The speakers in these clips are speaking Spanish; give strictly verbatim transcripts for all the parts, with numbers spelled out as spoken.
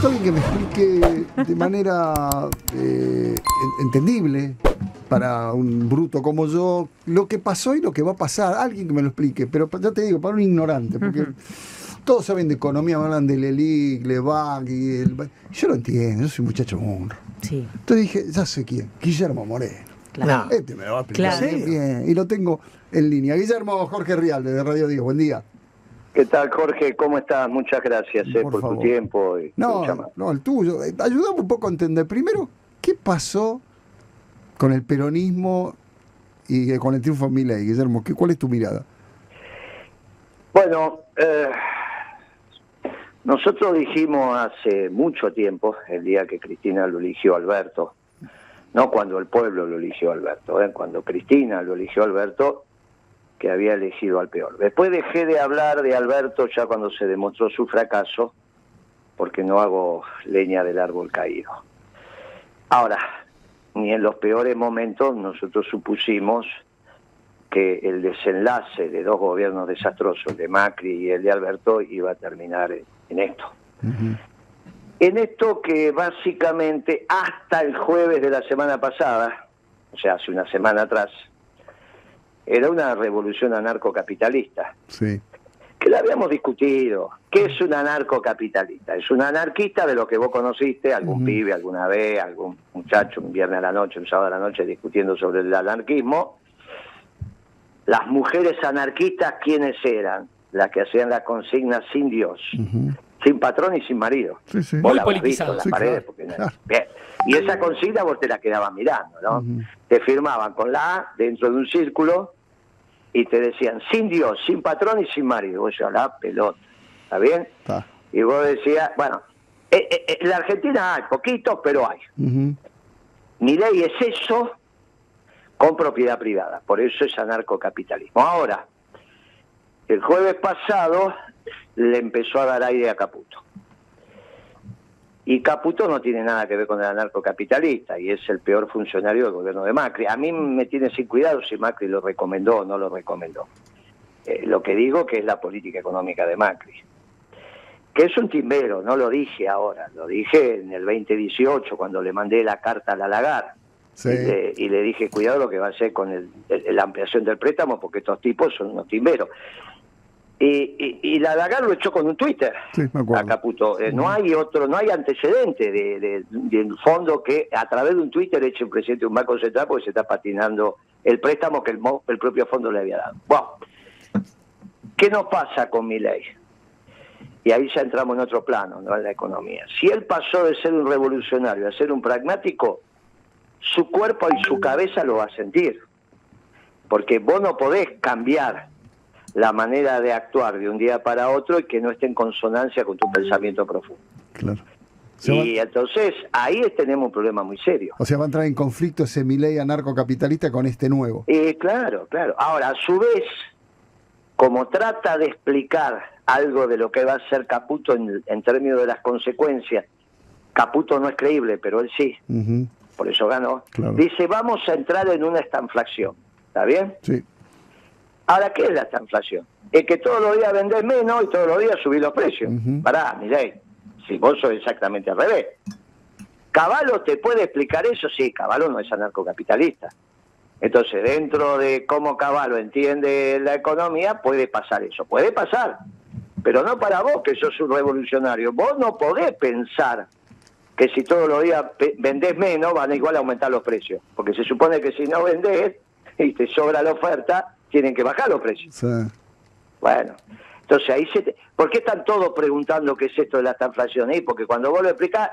necesito a alguien que me explique de manera eh, entendible para un bruto como yo lo que pasó y lo que va a pasar. Alguien que me lo explique, pero ya te digo, para un ignorante, porque uh-huh. todos saben de economía, me hablan del ELIC, LEVAC y el... Yo lo entiendo, yo soy un muchacho honro. Sí. Entonces dije, ya sé quién, Guillermo Moreno. Claro. Este me lo va a explicar claro. bien, y lo tengo en línea. Guillermo Jorge Rialde, de Radio Dios, buen día. ¿Qué tal, Jorge? ¿Cómo estás? Muchas gracias eh, por, por tu tiempo. Y no, no, el tuyo. Ayúdame un poco a entender. Primero, ¿qué pasó con el peronismo y con el triunfo de Milei, Guillermo? ¿Cuál es tu mirada? Bueno, eh, nosotros dijimos hace mucho tiempo, el día que Cristina lo eligió a Alberto, no cuando el pueblo lo eligió a Alberto, eh, cuando Cristina lo eligió a Alberto, que había elegido al peor. Después dejé de hablar de Alberto ya cuando se demostró su fracaso, porque no hago leña del árbol caído. Ahora, ni en los peores momentos nosotros supusimos que el desenlace de dos gobiernos desastrosos, el de Macri y el de Alberto, iba a terminar en, en esto. Uh-huh. En esto que básicamente hasta el jueves de la semana pasada, o sea, hace una semana atrás, era una revolución anarcocapitalista. Sí. Que la habíamos discutido. ¿Qué es un anarcocapitalista? Es un anarquista de lo que vos conociste, algún uh-huh. pibe alguna vez, algún muchacho un viernes a la noche, un sábado a la noche discutiendo sobre el anarquismo. Las mujeres anarquistas, ¿quiénes eran? Las que hacían la consigna sin Dios, uh-huh. sin patrón y sin marido. Sí, sí. Vos la habrás visto en las sí, paredes. claro, Porque claro. Bien. Y esa consigna vos te la quedabas mirando, ¿no? Uh-huh. Te firmaban con la A dentro de un círculo y te decían, sin Dios, sin patrón y sin marido. Vos decías, la pelota, ¿está bien? Está. Y vos decías, bueno, eh, eh, en la Argentina hay poquitos, pero hay. Uh-huh. Milei es eso con propiedad privada, por eso es anarcocapitalismo. Ahora, el jueves pasado le empezó a dar aire a Caputo. Y Caputo no tiene nada que ver con el anarcocapitalista y es el peor funcionario del gobierno de Macri. A mí me tiene sin cuidado si Macri lo recomendó o no lo recomendó. Eh, lo que digo que es la política económica de Macri. Que es un timbero, no lo dije ahora, lo dije en el veinte dieciocho cuando le mandé la carta a la Lagarde. Sí. Y, le, y le dije, cuidado lo que va a hacer con el, el, la ampliación del préstamo porque estos tipos son unos timberos. Y, y, y la Lagarde lo echó con un Twitter, sí, me acuerdo. A Caputo. Eh, no hay otro, no hay antecedente de, de, de un fondo que a través de un Twitter eche un presidente de un banco central porque se está patinando el préstamo que el, el propio fondo le había dado. Bueno, ¿qué nos pasa con Milei? Y ahí ya entramos en otro plano, ¿no? En la economía. Si él pasó de ser un revolucionario a ser un pragmático, su cuerpo y su cabeza lo va a sentir. Porque vos no podés cambiar la manera de actuar de un día para otro y que no esté en consonancia con tu pensamiento profundo. Claro. Y va... entonces ahí tenemos un problema muy serio. O sea, va a entrar en conflicto ese Milei anarcocapitalista con este nuevo. Eh, claro, claro. Ahora, a su vez, como trata de explicar algo de lo que va a ser Caputo en, en términos de las consecuencias, Caputo no es creíble, pero él sí, uh-huh. por eso ganó, claro. Dice, vamos a entrar en una estanflación. ¿Está bien? Sí. Ahora, ¿qué es la estanflación? Es que todos los días vendés menos y todos los días subís los precios. Uh-huh. Pará, Milei, si vos sos exactamente al revés. ¿Caballo te puede explicar eso? Sí, Caballo no es anarcocapitalista. Entonces, dentro de cómo Caballo entiende la economía, puede pasar eso. Puede pasar, pero no para vos, que sos un revolucionario. Vos no podés pensar que si todos los días vendés menos, van a igual a aumentar los precios. Porque se supone que si no vendés y te sobra la oferta, tienen que bajar los precios. Sí. Bueno, entonces ahí se... Te... ¿Por qué están todos preguntando qué es esto de la estanflación? ¿Eh? Porque cuando vos lo explicás,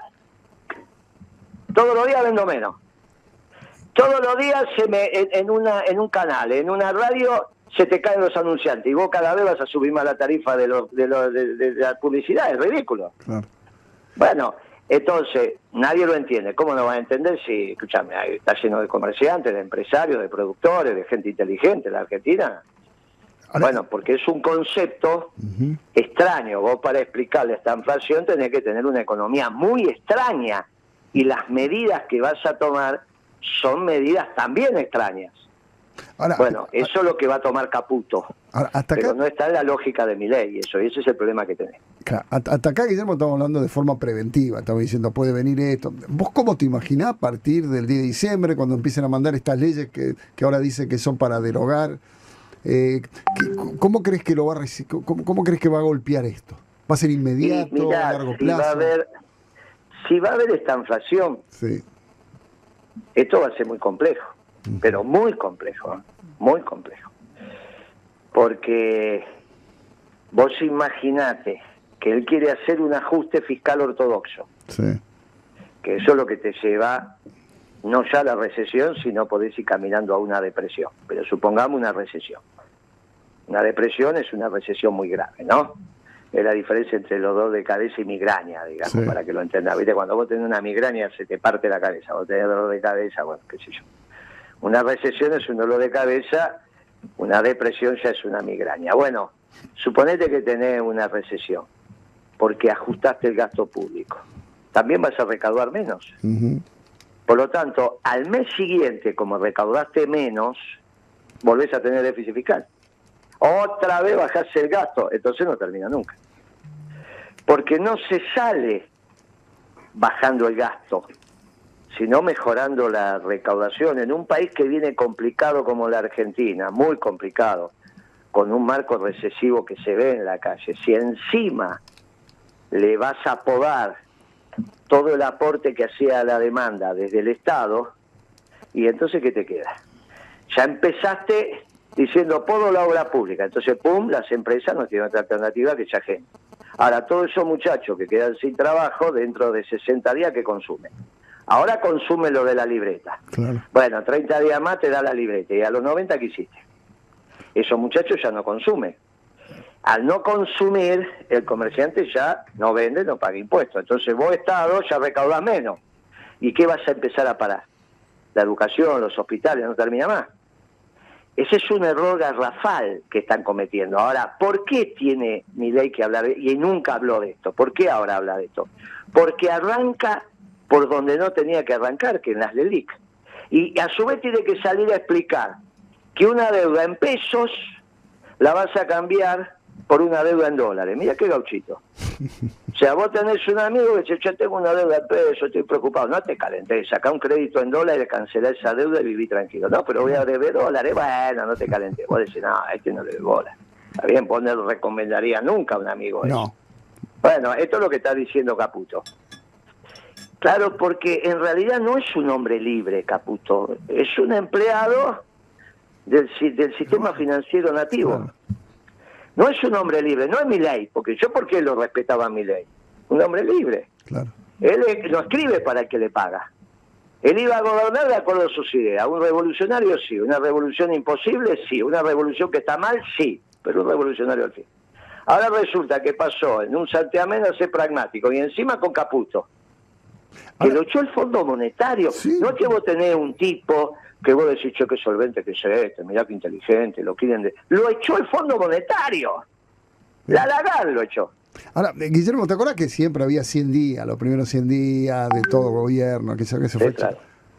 todos los días vendo menos. Todos los días se me, en, en, una, en un canal, en una radio, se te caen los anunciantes y vos cada vez vas a subir más la tarifa de, lo, de, lo, de, de, de la publicidad. Es ridículo. Claro. Bueno, entonces, nadie lo entiende. ¿Cómo no van a entender si, escúchame, está lleno de comerciantes, de empresarios, de productores, de gente inteligente en la Argentina? Ahora, bueno, porque es un concepto uh-huh. extraño. Vos para explicarle esta inflación tenés que tener una economía muy extraña y las medidas que vas a tomar son medidas también extrañas. Ahora, bueno, eso es lo que va a tomar Caputo. Ahora, hasta Pero acá, no está en la lógica de Milei, eso, y ese es el problema que tenés. claro, hasta acá, Guillermo, estamos hablando de forma preventiva, estamos diciendo, puede venir esto. ¿Vos cómo te imaginás a partir del diez de diciembre, cuando empiecen a mandar estas leyes que, que ahora dicen que son para derogar? Eh, ¿qué, ¿Cómo crees que lo va a reci- cómo, cómo crees que va a golpear esto? ¿Va a ser inmediato, Y mirá, a largo si plazo? va a haber, si va a haber esta inflación, Sí. esto va a ser muy complejo, uh-huh. pero muy complejo, ¿eh? muy complejo. Porque vos imaginate que él quiere hacer un ajuste fiscal ortodoxo, Sí. que eso es lo que te lleva no ya a la recesión, sino podés ir caminando a una depresión. Pero supongamos una recesión. Una depresión es una recesión muy grave, ¿no? Es la diferencia entre los dolor de cabeza y migraña, digamos, sí. para que lo entendas. ¿Viste? Cuando vos tenés una migraña se te parte la cabeza, vos tenés dolor de cabeza, bueno, qué sé yo. Una recesión es un dolor de cabeza, una depresión ya es una migraña. Bueno, suponete que tenés una recesión, porque ajustaste el gasto público. También vas a recaudar menos. Uh-huh. Por lo tanto, al mes siguiente, como recaudaste menos, volvés a tener déficit fiscal. Otra vez bajás el gasto, entonces no termina nunca. Porque no se sale bajando el gasto, sino mejorando la recaudación en un país que viene complicado como la Argentina, muy complicado, con un marco recesivo que se ve en la calle. Si encima le vas a podar todo el aporte que hacía a la demanda desde el Estado, y entonces ¿qué te queda? Ya empezaste diciendo podo la obra pública, entonces pum, las empresas no tienen otra alternativa que echar gente. Ahora, todos esos muchachos que quedan sin trabajo, dentro de sesenta días, ¿qué consumen? Ahora consume lo de la libreta. Claro. Bueno, treinta días más te da la libreta, y a los noventa, ¿qué hiciste? Esos muchachos ya no consumen. Al no consumir, el comerciante ya no vende, no paga impuestos. Entonces vos, Estado, ya recaudás menos. ¿Y qué vas a empezar a parar? La educación, los hospitales, no termina más. Ese es un error garrafal que están cometiendo. Ahora, ¿por qué tiene Milei que hablar de, y nunca habló de esto? ¿Por qué ahora habla de esto? Porque arranca por donde no tenía que arrancar, que en las LELIC. Y a su vez tiene que salir a explicar que una deuda en pesos la vas a cambiar por una deuda en dólares. Mira qué gauchito. O sea, vos tenés un amigo que dice, yo tengo una deuda en pesos, estoy preocupado. No te calentes, sacá un crédito en dólares, cancelá esa deuda y viví tranquilo. No, pero voy a deber dólares. Bueno, no te calentes. Vos decís, no, este no le debe bola. Está bien, vos no le recomendaría nunca a un amigo eso. No. Bueno, esto es lo que está diciendo Caputo. Claro, porque en realidad no es un hombre libre, Caputo. Es un empleado del, del sistema financiero nativo. Claro. No es un hombre libre, no es Milei, porque yo por qué lo respetaba a Milei. Un hombre libre. Claro. Él lo escribe para el que le paga. Él iba a gobernar de acuerdo a sus ideas. Un revolucionario sí, una revolución imposible sí, una revolución que está mal sí, pero un revolucionario al fin. Ahora resulta que pasó en un santiamén a ser pragmático y encima con Caputo, que Ahora, lo echó el Fondo Monetario. Sí. No es que vos tenés un tipo que vos decís, che, qué solvente que es este, mirá qué inteligente, lo quieren de... Lo echó el Fondo Monetario. La Lagarde lo echó. Ahora, Guillermo, ¿te acuerdas que siempre había cien días, los primeros cien días de todo gobierno, que se, que se sí, fue? Claro.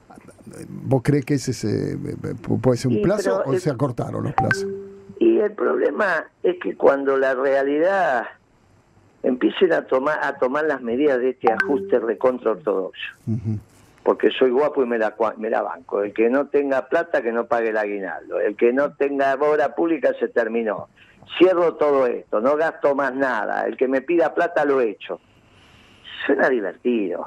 ¿Vos crees que ese se, puede ser un y, plazo o el, se acortaron los plazos? Y el problema es que cuando la realidad empiecen a tomar a tomar las medidas de este ajuste recontra ortodoxo, uh-huh. porque soy guapo y me la, me la banco. El que no tenga plata, que no pague el aguinaldo. El que no tenga obra pública, se terminó. Cierro todo esto, no gasto más nada. El que me pida plata, lo echo. Suena divertido.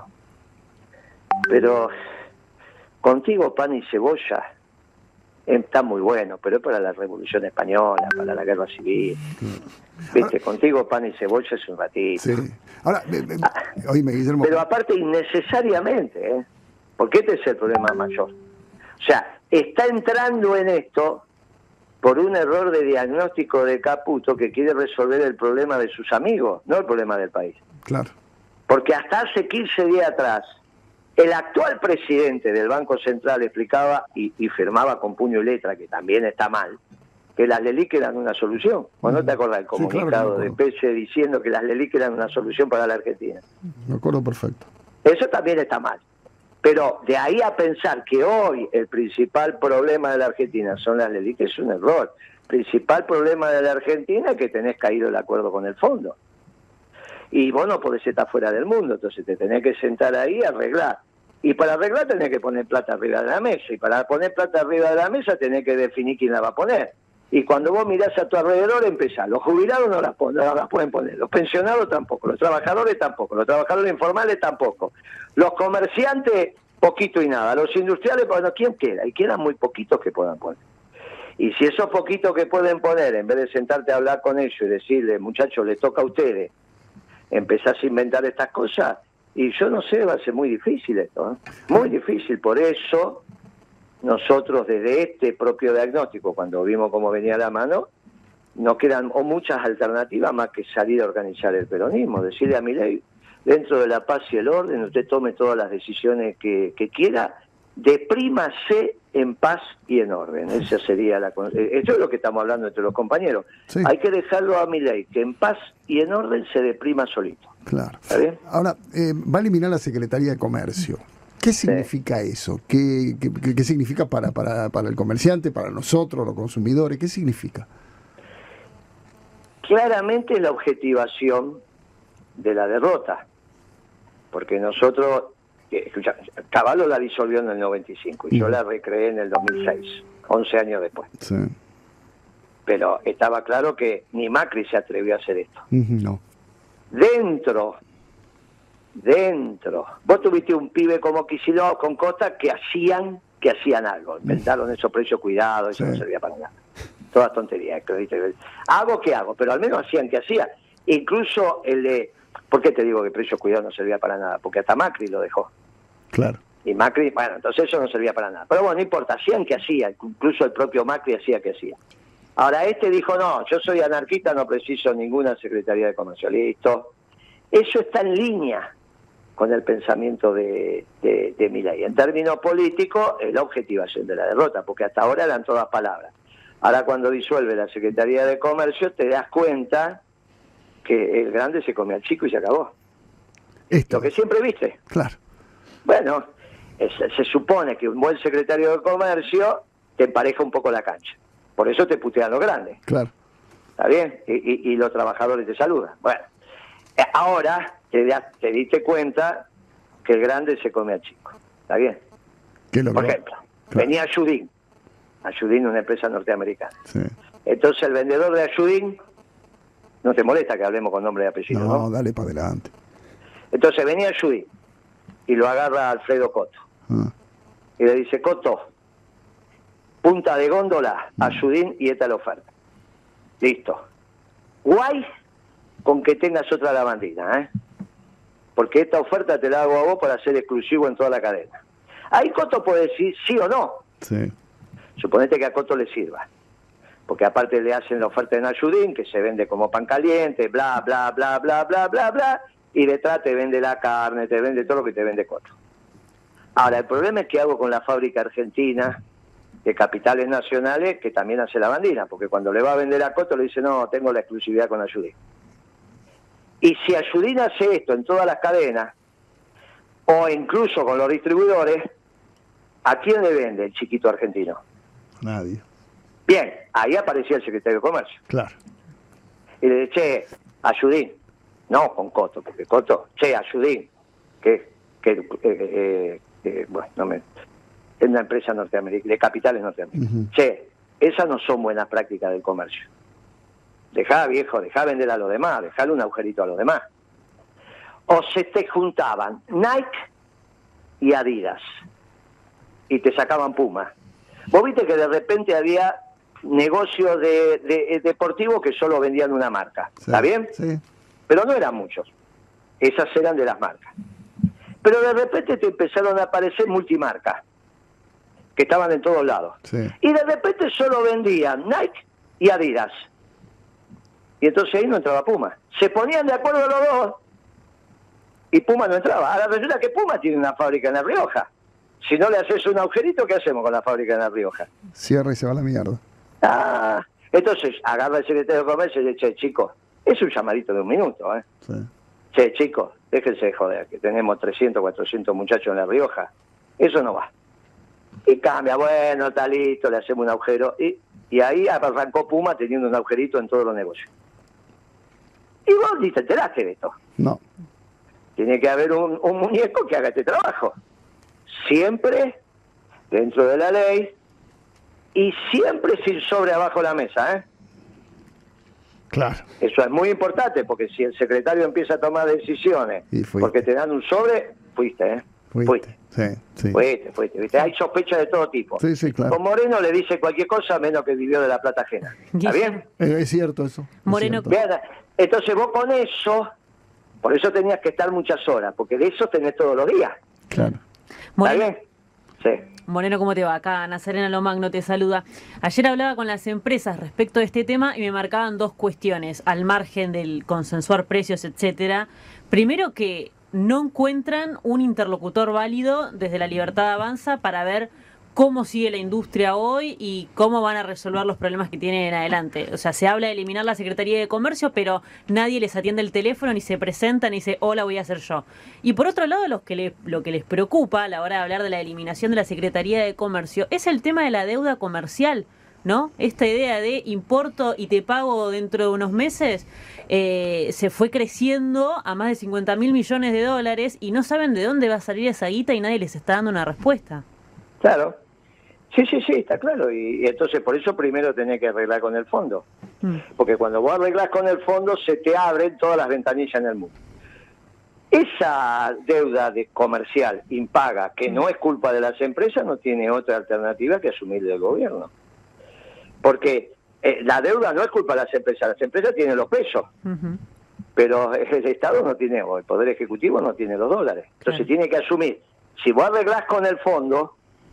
Pero contigo pan y cebolla está muy bueno, pero es para la Revolución Española, para la Guerra Civil. Viste, contigo pan y cebolla es un ratito. Sí. Ahora, me, me, oíme, Guillermo. Pero aparte innecesariamente, ¿eh? Porque este es el problema mayor. O sea, está entrando en esto por un error de diagnóstico de Caputo que quiere resolver el problema de sus amigos, no el problema del país. Claro. Porque hasta hace quince días atrás, el actual presidente del Banco Central explicaba y, y firmaba con puño y letra, que también está mal, que las LELIC eran una solución. ¿O no te acordás el comunicado sí, claro de Pese diciendo que las LELIC eran una solución para la Argentina? Me acuerdo perfecto. Eso también está mal. Pero de ahí a pensar que hoy el principal problema de la Argentina son las LELIC es un error. principal problema de la Argentina es que tenés caído el acuerdo con el fondo. Y vos no podés estar fuera del mundo, entonces te tenés que sentar ahí a arreglar. Y para arreglar tenés que poner plata arriba de la mesa. Y para poner plata arriba de la mesa tenés que definir quién la va a poner. Y cuando vos mirás a tu alrededor, empezás. Los jubilados no las, no las pueden poner, los pensionados tampoco, los trabajadores tampoco, los trabajadores informales tampoco. Los comerciantes, poquito y nada. Los industriales, bueno, ¿quién queda? Y quedan muy poquitos que puedan poner. Y si esos poquitos que pueden poner, en vez de sentarte a hablar con ellos y decirle, muchachos, les toca a ustedes, empezás a inventar estas cosas, y yo no sé, va a ser muy difícil esto, ¿eh? Muy difícil. Por eso nosotros desde este propio diagnóstico, cuando vimos cómo venía la mano, no quedan o muchas alternativas más que salir a organizar el peronismo, decirle a Milei, dentro de la paz y el orden, usted tome todas las decisiones que, que quiera, deprímase en paz y en orden. Esa sería la. Esto es lo que estamos hablando entre los compañeros. Sí. Hay que dejarlo a Milei, que en paz y en orden se deprima solito. Claro. ¿Está bien? Ahora, eh, va a eliminar la Secretaría de Comercio. ¿Qué significa sí. eso? ¿Qué, qué, qué significa para, para, para el comerciante, para nosotros, los consumidores? ¿Qué significa? Claramente la objetivación de la derrota. Porque nosotros... Escucha, Cavallo la disolvió en el noventa y cinco y yo la recreé en el dos mil seis, once años después. Sí. Pero estaba claro que ni Macri se atrevió a hacer esto. No. Dentro, dentro, vos tuviste un pibe como Kicillof con Costa que hacían, que hacían algo, inventaron esos precios cuidados, eso sí. No servía para nada. Todas tonterías. Hago que hago, pero al menos hacían que hacían. Incluso el de... ¿Por qué te digo que precios cuidados no servía para nada? Porque hasta Macri lo dejó. Claro. Y Macri, bueno, entonces eso no servía para nada. Pero bueno, no importa, hacían que hacía, incluso el propio Macri hacía que hacía. Ahora este dijo, no, yo soy anarquista, no preciso ninguna Secretaría de Comercio. Listo. Eso está en línea con el pensamiento de, de, de Milei. En términos políticos, es la objetivación de la derrota, porque hasta ahora eran todas palabras. Ahora cuando disuelve la Secretaría de Comercio, te das cuenta que el grande se come al chico y se acabó. Esto. Lo que siempre viste. Claro. Bueno, es, se supone que un buen secretario de Comercio te empareja un poco la cancha. Por eso te putean los grandes. Claro. ¿Está bien? Y, y, y los trabajadores te saludan. Bueno, ahora te, te diste cuenta que el grande se come al chico. ¿Está bien? ¿Qué logró? Por ejemplo, claro. Venía Ayudín. Ayudín, una empresa norteamericana. Sí. Entonces el vendedor de Ayudín... No te molesta que hablemos con nombre y apellido, ¿no? No, dale para adelante. Entonces venía Ayudín y lo agarra Alfredo Coto. Ah. Y le dice, Coto, punta de góndola, Ayudín y esta es la oferta. Listo. Guay con que tengas otra lavandina, ¿eh? Porque esta oferta te la hago a vos para ser exclusivo en toda la cadena. Ahí Coto puede decir sí o no. Sí. Suponete que a Coto le sirva. Porque aparte le hacen la oferta en Ayudín, que se vende como pan caliente, bla, bla, bla, bla, bla, bla, bla, y detrás te vende la carne, te vende todo lo que te vende Coto. Ahora, el problema es que hago con la fábrica argentina de capitales nacionales, que también hace lavandina, porque cuando le va a vender a Coto le dice, no, tengo la exclusividad con Ayudín. Y si Ayudín hace esto en todas las cadenas, o incluso con los distribuidores, ¿a quién le vende el chiquito argentino? Nadie. Bien, ahí aparecía el secretario de Comercio. Claro. Y le dije, che, Ayudín, no con Coto, porque Coto, che, Ayudín, que, que eh, eh, eh, bueno, no me, es una empresa norteamericana, de capitales norteamericanos. Uh-huh. Che, esas no son buenas prácticas del comercio. Dejá, viejo, dejá vender a los demás, dejale un agujerito a los demás. O se te juntaban Nike y Adidas, y te sacaban Puma. Vos viste que de repente había negocios de, de, de deportivos que solo vendían una marca, sí, ¿está bien? Sí. Pero no eran muchos, esas eran de las marcas. Pero de repente te empezaron a aparecer multimarcas, que estaban en todos lados. Sí. Y de repente solo vendían Nike y Adidas. Y entonces ahí no entraba Puma. Se ponían de acuerdo los dos y Puma no entraba. Ahora resulta que Puma tiene una fábrica en La Rioja. Si no le haces un agujerito, ¿qué hacemos con la fábrica en La Rioja? Cierra y se va a la mierda. Ah, entonces agarra el secretario de Comercio y le dice, che, chicos, es un llamadito de un minuto, ¿eh? Sí. Che, chicos, déjense de joder, que tenemos trescientos, cuatrocientos muchachos en La Rioja. Eso no va. Y cambia, bueno, está listo, le hacemos un agujero y y ahí arrancó Puma teniendo un agujerito en todos los negocios. Y vos ni te enteraste de esto. No. Tiene que haber un, un muñeco que haga este trabajo. Siempre dentro de la ley y siempre sin sobre abajo de la mesa, ¿eh? Claro. Eso es muy importante, porque si el secretario empieza a tomar decisiones porque te dan un sobre, fuiste, ¿eh? Fuiste. Fuiste. Sí, sí. Fuiste, fuiste, ¿viste? Hay sospechas de todo tipo. Sí, sí, claro. Con Moreno le dice cualquier cosa menos que vivió de la plata ajena. ¿Está bien? Eh, es cierto eso. Es Moreno. cierto. Vean, entonces vos con eso, por eso tenías que estar muchas horas, porque de eso tenés todos los días. Claro. ¿Está Moreno, bien? Sí. Moreno, ¿cómo te va? Acá Nazarena Lomagno te saluda. Ayer hablaba con las empresas respecto a este tema y me marcaban dos cuestiones, al margen del consensuar precios, etcétera. Primero, que no encuentran un interlocutor válido desde la Libertad Avanza para ver cómo sigue la industria hoy y cómo van a resolver los problemas que tienen en adelante. O sea, se habla de eliminar la Secretaría de Comercio, pero nadie les atiende el teléfono, ni se presentan, ni dice, hola, voy a hacer yo. Y por otro lado, los que le, lo que les preocupa a la hora de hablar de la eliminación de la Secretaría de Comercio es el tema de la deuda comercial, ¿no? Esta idea de importo y te pago dentro de unos meses eh, se fue creciendo a más de cincuenta mil millones de dólares y no saben de dónde va a salir esa guita y nadie les está dando una respuesta. Claro. Sí, sí, sí, está claro. Y, y entonces por eso primero tenés que arreglar con el fondo. Mm. Porque cuando vos arreglás con el fondo se te abren todas las ventanillas en el mundo. Esa deuda de comercial impaga, que no es culpa de las empresas, no tiene otra alternativa que asumir del gobierno. Porque eh, la deuda no es culpa de las empresas, las empresas tienen los pesos. Uh-huh. Pero el Estado no tiene, o el Poder Ejecutivo no tiene los dólares. Entonces claro. Tiene que asumir. Si vos arreglás con el fondo,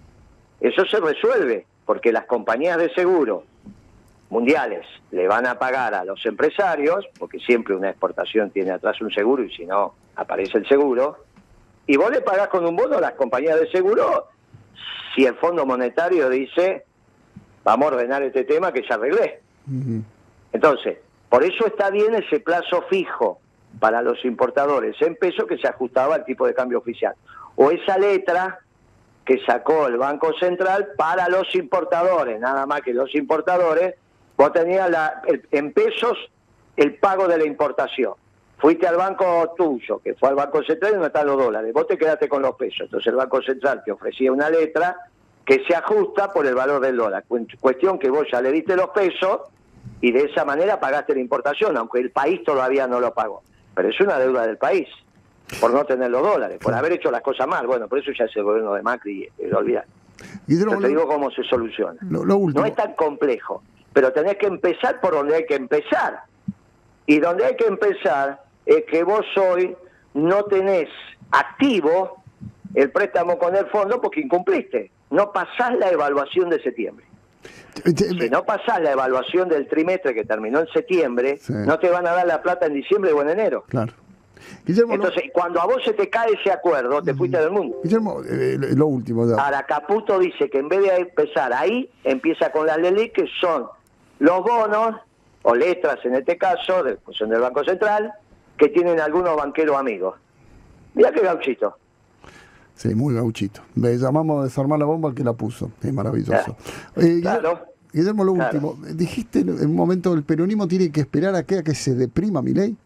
eso se resuelve, porque las compañías de seguro mundiales le van a pagar a los empresarios, porque siempre una exportación tiene atrás un seguro y si no, aparece el seguro, y vos le pagás con un bono a las compañías de seguro si el Fondo Monetario dice, vamos a ordenar este tema que ya arreglé. Uh-huh. Entonces, por eso está bien ese plazo fijo para los importadores en pesos que se ajustaba al tipo de cambio oficial. O esa letra que sacó el Banco Central para los importadores, nada más que los importadores, vos tenías la, el, en pesos el pago de la importación. Fuiste al banco tuyo, que fue al Banco Central y no están los dólares, vos te quedaste con los pesos. Entonces el Banco Central te ofrecía una letra que se ajusta por el valor del dólar. Cuestión que vos ya le diste los pesos y de esa manera pagaste la importación, aunque el país todavía no lo pagó. Pero es una deuda del país, por no tener los dólares, por haber hecho las cosas mal. Bueno, por eso ya es el gobierno de Macri y lo olvidar. Yo te digo cómo se soluciona. Lo, lo no es tan complejo, pero tenés que empezar por donde hay que empezar. Y donde hay que empezar es que vos hoy no tenés activo el préstamo con el fondo porque incumpliste. No pasás la evaluación de septiembre. Si no pasás la evaluación del trimestre que terminó en septiembre, sí. No te van a dar la plata en diciembre o en enero. Claro. Guillermo, entonces, lo... cuando a vos se te cae ese acuerdo, te fuiste del mundo. Guillermo, eh, lo último. Ya. Ahora, Caputo dice que en vez de empezar ahí, empieza con las LELIC, que son los bonos, o letras en este caso, de, pues son del Banco Central, que tienen algunos banqueros amigos. Mirá qué gauchito. Sí, muy gauchito. Le llamamos a desarmar la bomba al que la puso. Es maravilloso. Eh, eh, claro. Guillermo, lo claro. último. Dijiste en un momento, el peronismo tiene que esperar a que, a que se deprima Milei.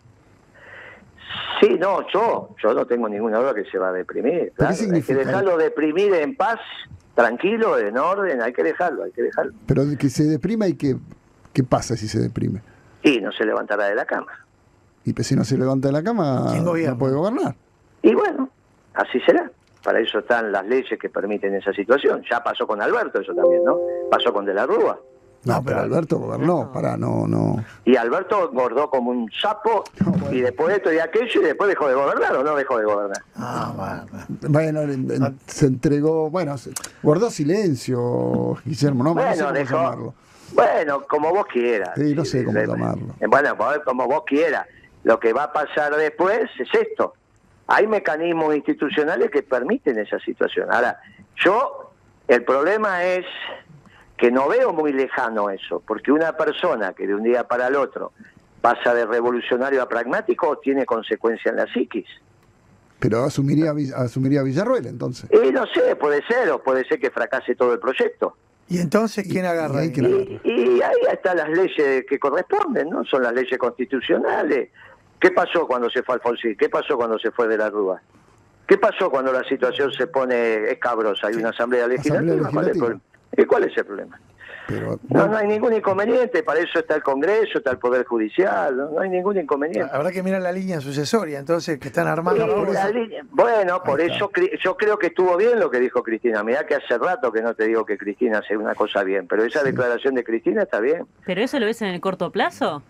Sí, no, yo yo no tengo ninguna duda que se va a deprimir. Claro. Hay que dejarlo deprimir en paz, tranquilo, en orden, hay que dejarlo, hay que dejarlo. Pero de que se deprima y que, ¿qué pasa si se deprime? Y no se levantará de la cama. Y pues si no se levanta de la cama, no puede gobernar. Y bueno, así será. Para eso están las leyes que permiten esa situación. Ya pasó con Alberto eso también, ¿no? Pasó con De la Rúa. No, pero Alberto gobernó, no. para, no, no. Y Alberto engordó como un sapo, no, bueno. y después esto y aquello, y después dejó de gobernar, ¿o no dejó de gobernar? Ah, bueno. Bueno, se entregó, bueno, se, guardó silencio, Guillermo, no, bueno, no sé cómo dejó, llamarlo. Bueno, como vos quieras. Sí, no sé cómo sí, llamarlo. Bueno, como vos quieras. Lo que va a pasar después es esto. Hay mecanismos institucionales que permiten esa situación. Ahora, yo, el problema es que no veo muy lejano eso, porque una persona que de un día para el otro pasa de revolucionario a pragmático tiene consecuencia en la psiquis. Pero asumiría asumiría Villarruel entonces. Y no sé, puede ser, o puede ser que fracase todo el proyecto. ¿Y entonces quién agarra? ¿Y, ahí? Y, y ahí están las leyes que corresponden, ¿no? Son las leyes constitucionales. ¿Qué pasó cuando se fue Alfonsín? ¿Qué pasó cuando se fue de la Rúa? ¿Qué pasó cuando la situación se pone escabrosa? Hay una asamblea legislativa. Asamblea ¿Cuál es el legislativa. problema? ¿Y cuál es el problema? Pero, No, no hay ningún inconveniente, para eso está el Congreso, está el Poder Judicial, no, no hay ningún inconveniente. Habrá que mirar la línea sucesoria, entonces, que están armando Eh, por la eso. línea- bueno, por Ahí está. eso cre- yo creo que estuvo bien lo que dijo Cristina. Mirá que hace rato que no te digo que Cristina hace una cosa bien, pero esa declaración de Cristina está bien. ¿Pero eso lo ves en el corto plazo?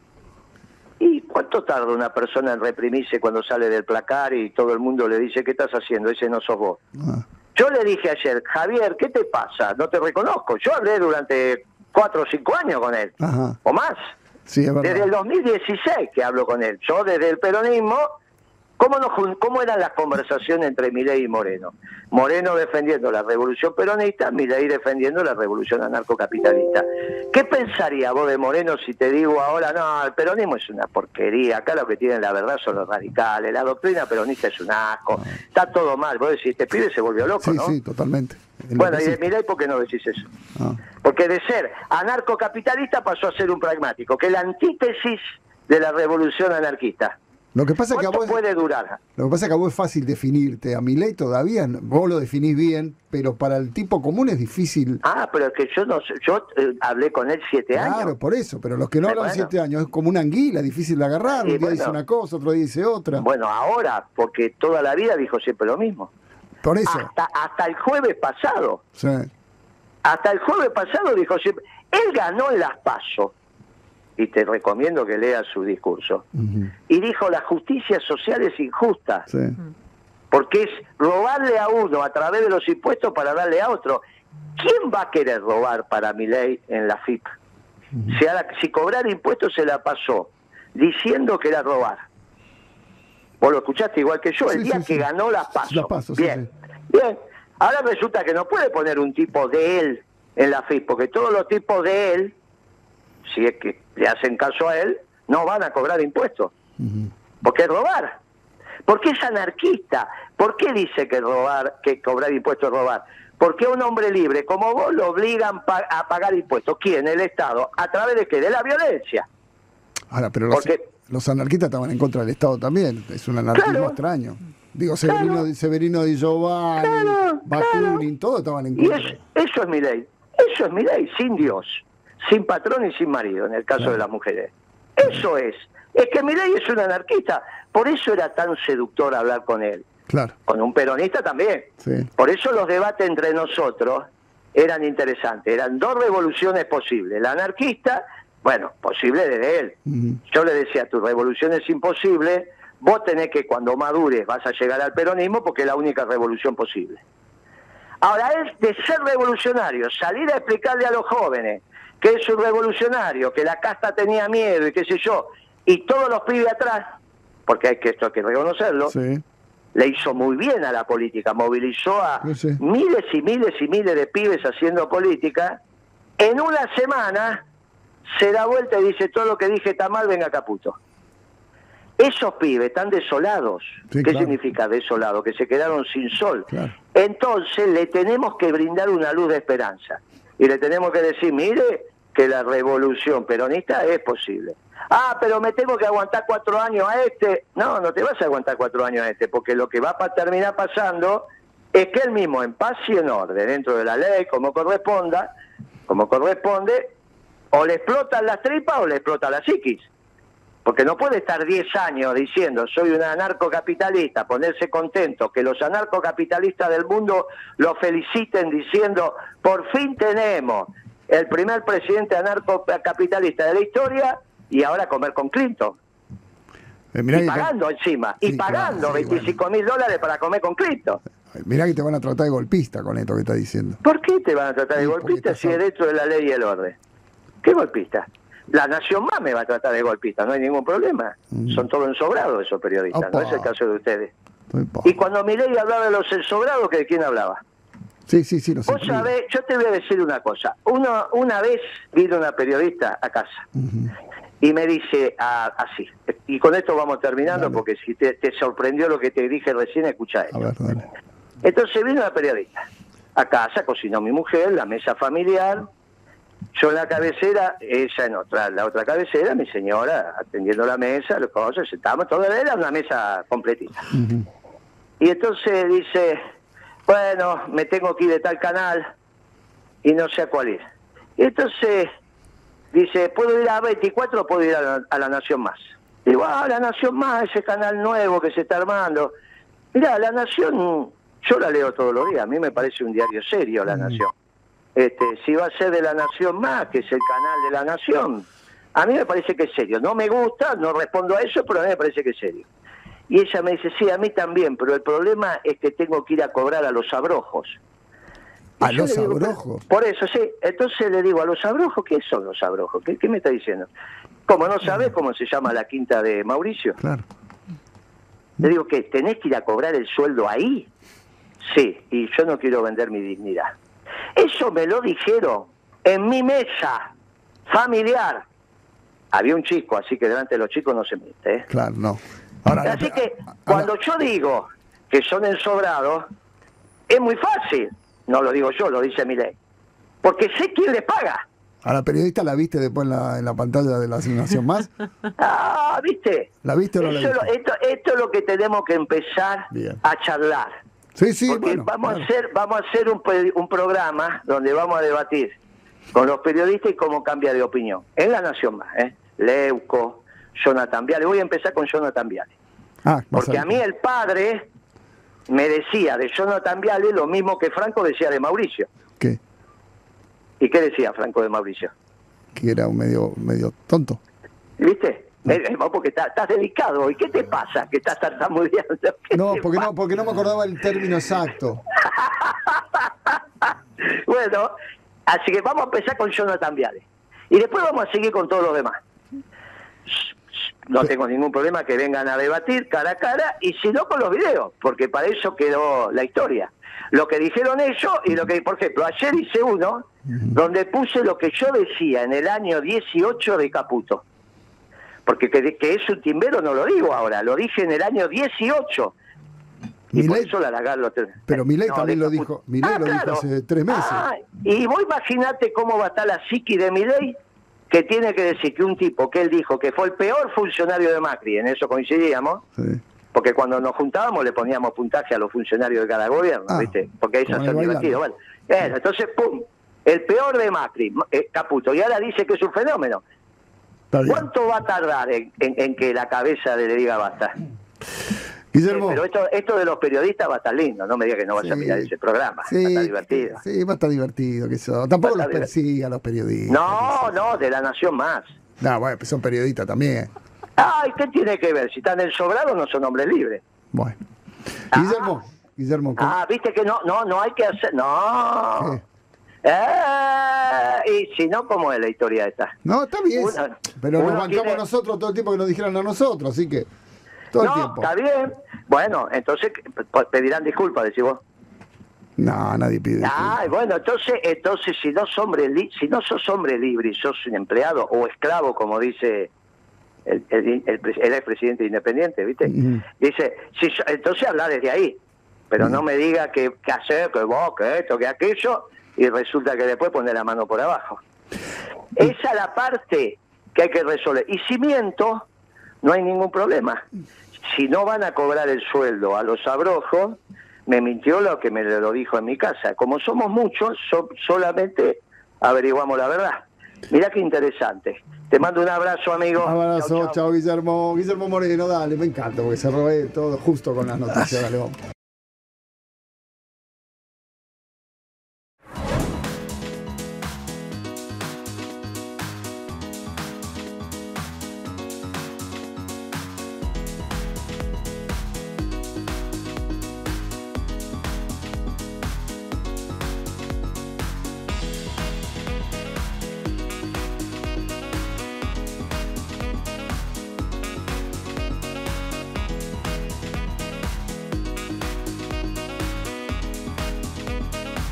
¿Y cuánto tarda una persona en reprimirse cuando sale del placar y todo el mundo le dice, ¿qué estás haciendo? Ese no sos vos. ah, Yo le dije ayer, Javier, ¿qué te pasa? No te reconozco. Yo hablé durante cuatro o cinco años con él, ajá. o más. Sí, es verdad. Desde el dos mil dieciséis que hablo con él. Yo desde el peronismo, ¿cómo, nos, jun- cómo eran las conversaciones entre Milei y Moreno? Moreno defendiendo la revolución peronista, Milei defendiendo la revolución anarcocapitalista. ¿Qué pensaría vos de Moreno si te digo ahora, no, el peronismo es una porquería, acá lo que tienen la verdad son los radicales, la doctrina peronista es un asco, está todo mal? Vos decís, este pibe se volvió loco, Sí, ¿no? sí, totalmente. Es lo Bueno, que y de sí. Milei, ¿por qué no decís eso? Ah, Porque de ser anarcocapitalista pasó a ser un pragmático, que es la antítesis de la revolución anarquista. Lo que pasa es que a ¿Cuánto vos, puede durar? lo que pasa es que a vos es fácil definirte. A Milei todavía no- vos lo definís bien, pero para el tipo común es difícil. Ah, pero es que yo no sé, yo eh, hablé con él siete Claro, años. por eso, pero los que no Eh, hablan bueno. siete años es como una anguila, difícil de agarrar. Sí, Un día dice bueno. una cosa, otro día dice otra. Bueno, ahora, porque toda la vida dijo siempre lo mismo. Por eso. Hasta, hasta el jueves pasado, Sí. hasta el jueves pasado dijo siempre, él ganó en las PASO, y te recomiendo que leas su discurso, Ujú. y dijo, la justicia social es injusta, Sí. porque es robarle a uno a través de los impuestos para darle a otro. ¿Quién va a querer robar para Milei en la F I P? Si, a la- si cobrar impuestos se la pasó diciendo que era robar. Vos lo escuchaste igual que yo, el Sí, día sí, que sí. ganó las PASO. Las PASO, sí, bien, bien. Ahora resulta que no puede poner un tipo de él en la F I P, porque todos los tipos de él, si es que le hacen caso a él, no van a cobrar impuestos. Ujú. Porque es robar. Porque es anarquista. ¿Por qué dice que robar, que cobrar impuestos es robar? Porque a un hombre libre como vos lo obligan pa- a pagar impuestos. ¿Quién? El Estado. ¿A través de qué? De la violencia. Ahora, pero los, Porque- los anarquistas estaban en contra del Estado también. Es un anarquismo Claro. extraño. Digo, Severino, Claro. Severino Di Giovanni, Claro, Bakunin, todos estaban en Y contra. eso, eso es mi ley. Eso es mi ley, sin Dios. Sin patrón y sin marido, en el caso Claro. de las mujeres. Eso es. Es que mi ley es un anarquista. Por eso era tan seductor hablar con él. Claro, Con un peronista también. sí. Por eso los debates entre nosotros eran interesantes. Eran dos revoluciones posibles. La anarquista, bueno, posible desde él. Ujú. Yo le decía, tu revolución es imposible, vos tenés que cuando madures vas a llegar al peronismo porque es la única revolución posible. Ahora, es de ser revolucionario, salir a explicarle a los jóvenes que es un revolucionario, que la casta tenía miedo y qué sé yo, y todos los pibes atrás, porque hay que esto hay que reconocerlo, Sí. le hizo muy bien a la política, movilizó a Sí, sí. miles y miles y miles de pibes haciendo política. En una semana se da vuelta y dice, todo lo que dije está mal, venga Caputo. Esos pibes están desolados. Sí, ¿Qué claro. significa desolado? Que se quedaron sin sol. Claro. Entonces le tenemos que brindar una luz de esperanza. Y le tenemos que decir, mire, que la revolución peronista es posible. Ah, pero me tengo que aguantar cuatro años a este. No, no te vas a aguantar cuatro años a este, porque lo que va a terminar pasando es que él mismo, en paz y en orden, dentro de la ley, como corresponda, como corresponde, o le explotan las tripas o le explota la psiquis. Porque no puede estar diez años diciendo soy un anarcocapitalista, ponerse contento, que los anarcocapitalistas del mundo lo feliciten diciendo por fin tenemos el primer presidente anarcocapitalista de la historia y ahora comer con Clinton. Eh, mirá Y que- pagando encima, Sí, y pagando claro, sí, veinticinco mil dólares para comer con Clinton. Mirá que te van a tratar de golpista con esto que estás diciendo. ¿Por qué te van a tratar de Sí, porque golpista estás si es sab- dentro de la ley y el orden? ¿Qué golpista? La Nación Más me va a tratar de golpista, no hay ningún problema. Mm. Son todos ensobrados esos periodistas, Opa. no es el caso de ustedes. Epa. Y cuando Milei hablaba de los ensobrados, ¿de quién hablaba? Sí, sí, sí, lo sé. Vos sabés, yo te voy a decir una cosa. Uno, una vez vino una periodista a casa Ujú. y me dice ah, así, y con esto vamos terminando Dale. porque si te, te sorprendió lo que te dije recién, escuchá A esto. ver, dale. Entonces vino una periodista a casa, cocinó mi mujer, la mesa familiar, yo en la cabecera, ella en otra, la otra cabecera, mi señora atendiendo la mesa, los cosas, sentábamos, todo era una mesa completita. Uh-huh. Y entonces dice, bueno, me tengo que ir de tal canal y no sé a cuál ir. Y entonces dice, ¿puedo ir a veinticuatro o puedo ir a la, a la Nación Más? Digo, ah, La Nación Más, ese canal nuevo que se está armando. Mirá, La Nación, yo la leo todos los días, a mí me parece un diario serio, La Nación. Este, si va a ser de La Nación Más, que es el canal de La Nación, a mí me parece que es serio. No me gusta, no respondo a eso, pero a mí me parece que es serio. Y ella me dice, sí, a mí también, pero el problema es que tengo que ir a cobrar a los abrojos. ¿A los abrojos? Por eso, sí. Entonces le digo, ¿a los abrojos? ¿Qué son los abrojos? ¿Qué, qué me está diciendo? ¿Cómo no sabes cómo se llama la quinta de Mauricio? Claro. Le digo, ¿qué? ¿Tenés que ir a cobrar el sueldo ahí? Sí, y yo no quiero vender mi dignidad. Eso me lo dijeron en mi mesa familiar. Había un chico, así que delante de los chicos no se mete, ¿eh? Claro, no. Ahora, así no, que ahora, cuando yo digo que son ensobrados, es muy fácil. No lo digo yo, lo dice Milei. Porque sé quién le paga. ¿A la periodista la viste después en la, en la pantalla de La Asignación Más? Ah, ¿viste? ¿La viste o no la Eso viste? lo, esto, esto es lo que tenemos que empezar Bien. a charlar. Sí, sí, Porque bueno, vamos, claro. a hacer, vamos a hacer un, un programa donde vamos a debatir con los periodistas y cómo cambia de opinión. En La Nación Más, ¿eh? Leuco, Jonathan Viale. Voy a empezar con Jonathan Viale. Ah, Porque a mí el padre me decía de Jonathan Viale lo mismo que Franco decía de Mauricio. ¿Qué? ¿Y qué decía Franco de Mauricio? Que era un medio, medio tonto. ¿Viste? Eh, porque estás, estás delicado. ¿Y qué te pasa? Que estás tartamudeando. No, porque no, porque no me acordaba el término exacto. Bueno, así que vamos a empezar con Jonathan Viale. Y después vamos a seguir con todos los demás. No tengo ningún problema que vengan a debatir cara a cara, y si no con los videos, porque para eso quedó la historia. Lo que dijeron ellos y lo que, por ejemplo, ayer hice uno donde puse lo que yo decía en el año dieciocho de Caputo. Porque que, que es un timbero no lo digo ahora, lo dije en el año dieciocho. Y Milei, por eso la largar lo ten... pero Milei no, también lo Caputo. dijo, Milei Ah, lo claro. dijo hace tres meses. Ah, y vos imaginate cómo va a estar la psiqui de Milei, que tiene que decir que un tipo que él dijo que fue el peor funcionario de Macri, en eso coincidíamos, Sí. porque cuando nos juntábamos le poníamos puntaje a los funcionarios de cada gobierno, Ah, ¿viste? Porque ellos como son en el divertidos. Bueno, eh, entonces, pum, el peor de Macri, eh, Caputo, y ahora dice que es un fenómeno. Está bien. ¿Cuánto va a tardar en, en, en que la cabeza le diga basta? Guillermo. Eh, pero esto, esto de los periodistas va a estar lindo, no me digas que no vas Sí. a mirar ese programa, Sí, va a estar divertido. Sí, va a estar divertido. Que eso. Tampoco Va a los estar persiga a los periodistas. No, no, de La Nación Más. No, bueno, pues son periodistas también. Ay, ¿qué tiene que ver? Si están ensobrados no son hombres libres. Bueno. Ah. Guillermo, Guillermo, ¿qué? Ah, viste que no, no, no hay que hacer, no. ¿Qué? Eh, y si no, ¿cómo es la historia esta? No, está bien. Uno- pero nos uno bancamos tiene- nosotros todo el tiempo que nos dijeran a nosotros, así que todo el No, tiempo. está bien. Bueno, entonces p- pedirán disculpas, decís vos. No, nadie pide. Ah, bueno, entonces, entonces si no sos hombre li- si no sos hombre libre y sos un empleado o esclavo, como dice el, el, el, pre- el expresidente independiente, ¿viste? Ujú. Dice, si, so- entonces habla desde ahí, pero Ujú. no me diga que, que hacer, que vos, que esto, que aquello, y resulta que después pone la mano por abajo. Esa es la parte que hay que resolver. Y si miento, no hay ningún problema. Si no van a cobrar el sueldo a los abrojos, me mintió lo que me lo dijo en mi casa. Como somos muchos, so- solamente averiguamos la verdad. Mirá qué interesante. Te mando un abrazo, amigo. Abrazo, Chau, chau. chao Guillermo. Guillermo Moreno, dale, me encanta porque se robé todo justo con las noticias. Dale, vamos.